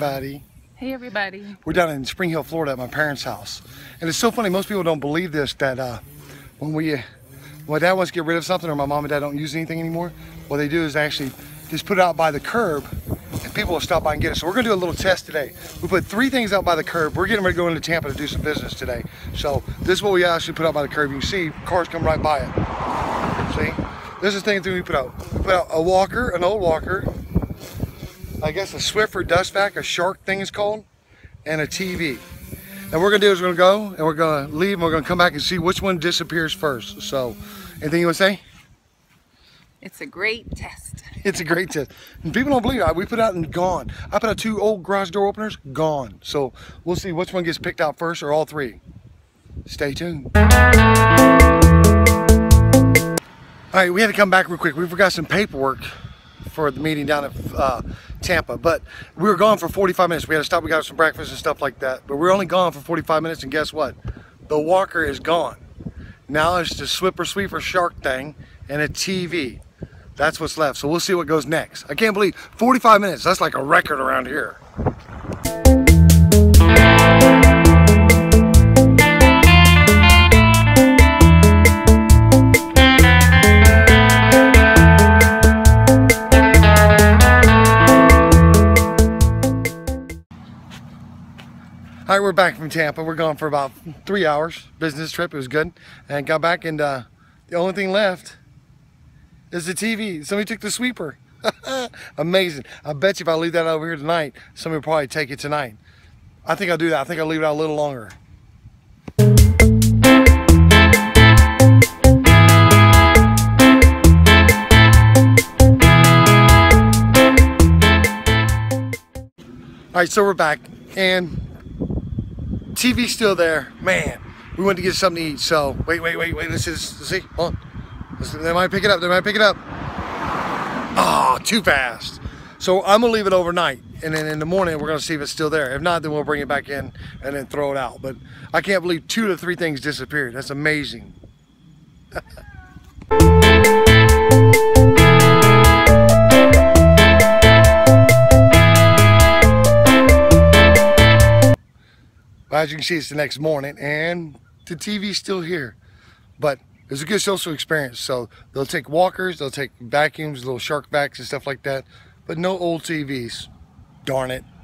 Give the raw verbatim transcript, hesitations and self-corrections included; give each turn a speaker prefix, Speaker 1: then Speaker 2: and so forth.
Speaker 1: everybody.
Speaker 2: Hey everybody.
Speaker 1: We're down in Spring Hill, Florida at my parents' house. And it's so funny, most people don't believe this, that uh, when we, uh, when my dad wants to get rid of something or my mom and dad don't use anything anymore, what they do is actually just put it out by the curb and people will stop by and get it. So we're gonna do a little test today. We put three things out by the curb. We're getting ready to go into Tampa to do some business today. So this is what we actually put out by the curb. You can see cars come right by it. See? This is the thing that we put out. We put out a walker, an old walker, I guess a Swiffer dust vac, a Shark thing is called, and a T V. And what we're gonna do is we're gonna go and we're gonna leave and we're gonna come back and see which one disappears first. So, anything you wanna say?
Speaker 2: It's a great test.
Speaker 1: It's a great test. And people don't believe it. We put out and gone. I put out two old garage door openers, gone. So we'll see which one gets picked out first or all three. Stay tuned. All right, we had to come back real quick. We forgot some paperwork for the meeting down at uh, Tampa, but we were gone for forty-five minutes. We had to stop, we got some breakfast and stuff like that, but we were only gone for forty-five minutes, and guess what? The walker is gone. Now it's the Swiffer Sweeper Shark thing and a T V. That's what's left, so we'll see what goes next. I can't believe forty-five minutes, that's like a record around here. All right, we're back from Tampa. We're gone for about three hours. Business trip, it was good. And got back and uh, the only thing left is the T V. Somebody took the sweeper. Amazing. I bet you if I leave that over here tonight, somebody will probably take it tonight. I think I'll do that. I think I'll leave it out a little longer. All right, so we're back and T V's still there. Man, we went to get something to eat. So wait, wait, wait, wait. Let's see. Let's see. Hold on. Let's, they might pick it up. They might pick it up. Oh, too fast. So I'm gonna leave it overnight, and then in the morning we're gonna see if it's still there. If not, then we'll bring it back in and then throw it out. But I can't believe two to three things disappeared. That's amazing. As you can see, it's the next morning and the T V's still here, but it was a good social experience. So they'll take walkers, they'll take vacuums, little Shark vacs and stuff like that, but no old T Vs. Darn it.